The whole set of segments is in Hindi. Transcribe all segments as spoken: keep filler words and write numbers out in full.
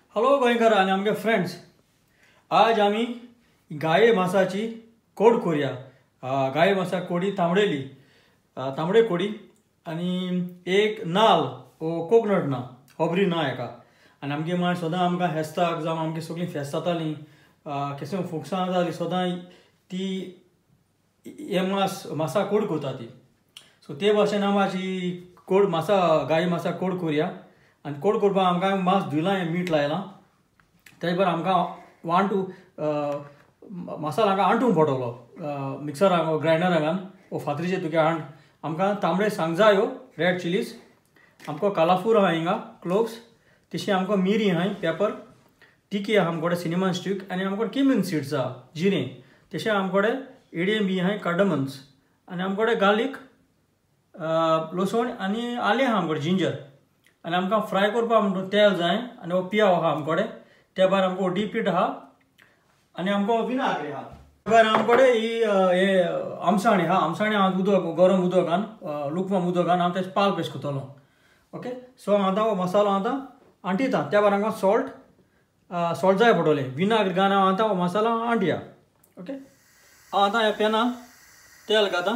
हॅलो गोंयकार आनी आमगे फ्रेंड्स, आज आमी गाये मासाची कोड करूया. गाये मासा कोडी तांबडेली तांबडे कोडी आनी एक नाल ओ कोकोनट ना खोबरी ना हेका. आनी आमगे माय सदां आमकां फेस्ताक जावं आमगे सगळीं फेस्त जातालीं केसो फुकसां जातालीं सदां ती हे मास मासा कोड करता ती. सो ते भाशेन आमी मातशी कोड मासा गाये मासा कोड करूया. आनी कोड करपाक आमकां मास धिवलां हें मीठ लायलां. तेज भायर आमकां वांटू मसाला हांगा आंटूंक पडटलो मिक्सराक ग्रायंडरान ओ फातरीचेर तुगे हांड. आमकां तांबडे सांगजायो रेड चिलीज, आमकां कालाफूर आहा हिंगा क्लोव्स, तशी आमकां मिरी आहाय पेपर, टिकी आहा आमकोडे सिनेमन स्टीक आनी आमकोडे किमिन सीड्स आहा जिरें, तशें आमकोडे एडियम बी आहाय कार्डमन्स आनी आमकोडे गार्लीक लसूण आनी आलें आहा आमकोडे जिंजर. आनी आमकां फ्राय करपाक म्हणून तेल जाय आनी हो पियाव आहा आमकोडे. त्या भायर आमकां डीपीट आहा आनी आमकां विनाग्री आहा. त्या भायर आमकोडे ही हे आमसाणी आहा. आमसाणी हांव उदक गरम उदकान लुकवम उदकान हांव तेजे पाल पेश करतलो. ओके, सो आतां हो मसालो आतां आंटिता. त्या भायर आमकां सॉल्ट सॉल्ट जाय पडटलें. विनाग्री घालून हांव आतां हो मसालो आंटया. ओके, हांव आतां ह्या पॅनान तेल घालता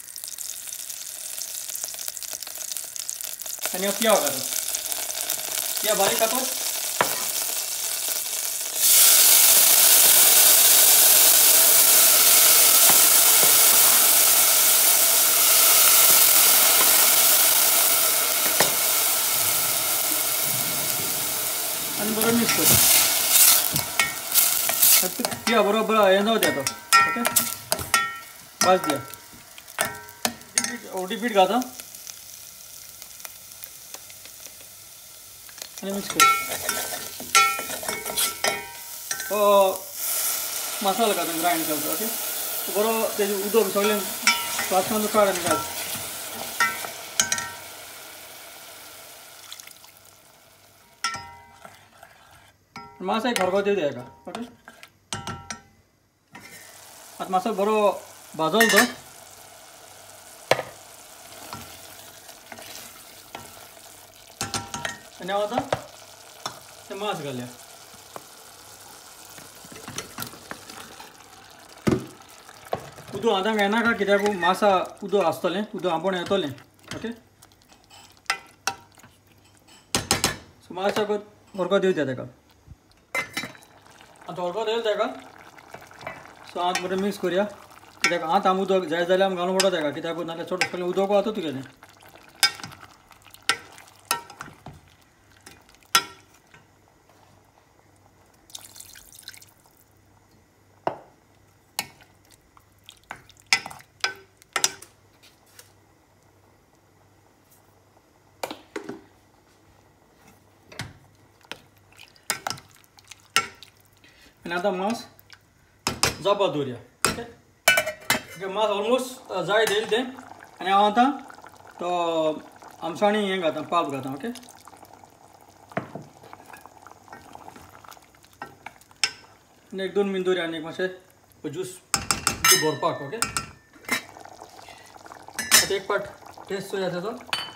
आनी हो पियाव घालता. पियाव बारीक घालता. आणि बरोबर मिक्स कर. पिया बरोबर हे जाऊ द्या. ओके, भाज द्या. ओटी पीठ घालता आणि मिक्स कर. हो मसाला घालता ग्राइंड करता. ओके, बरोबर तेजे उदक सगळें फ्लास्कान काड आनी घाल. मासा एक हरको दिवं हेका. ओके, आतां मासा बरो भाजलो तो. आनी हांव आतां ते मास घालया. उदक आतां घेनाका कित्याक मासा उदक आसतलें, उदक आंबोण येतलें. ओके, सो मातसो हरको दिवं तेका. आतां हरको दिलो तेका. सो हांव बरें मिक्स करुया. कित्याक आतां आमी उदक जाय जाल्यार आमी घालूंक पडटा तेका, कित्याक नाजाल्यार चड सगळें उदक वता तुगेलें. आनी आतां मास जावपा दवरया. ओके, ओके, मास ऑलमोस्ट जाय येयलें तें. आनी हांव आतां तो आमसाणी हें घालता, पाल्प घालता. ओके, आनी एक दोन मिनट दवरया आनी मातशें ज्यूस भरपाक. ओके, आतां एक पाट टेस्ट चोया तेजो.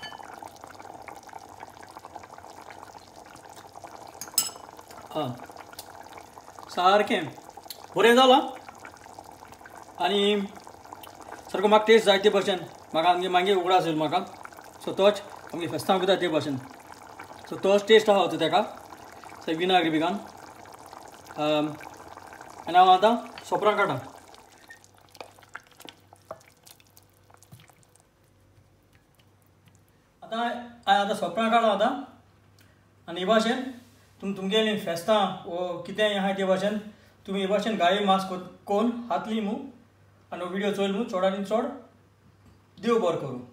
हां, सारकें बरें जालां. आनी सारको म्हाका टेस्ट जाय ते भशेन म्हाका आमगे मागीर उगडास येयलो म्हाका. सो तोच आमगे फेस्तांक करता ते भशेन. सो तोच टेस्ट आहा तेका विनाग्री बी घालून. आनी हांव आतां सोपरां काडटा. आतां हांवें आतां सोपरां काडला आतां. आनी हे भाशेन तुम तुमगेलीं फेस्तां वो कितेंय आहाय ते भाशेन तुमी हे भाशेन गाये मास कोरून हातली मू. आनी हो व्हिडिओ चोयल मू चड आनी चड. देव बरें करूं.